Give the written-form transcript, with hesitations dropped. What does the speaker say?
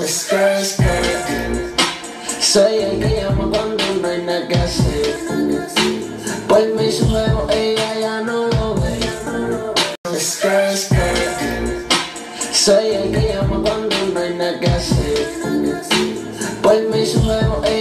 Soy el que llama cuando no hay nada que hacer. Pues me hizo juego, ella ya no lo ve. Soy el que llama cuando no hay nada que hacer. Pues me hizo juego,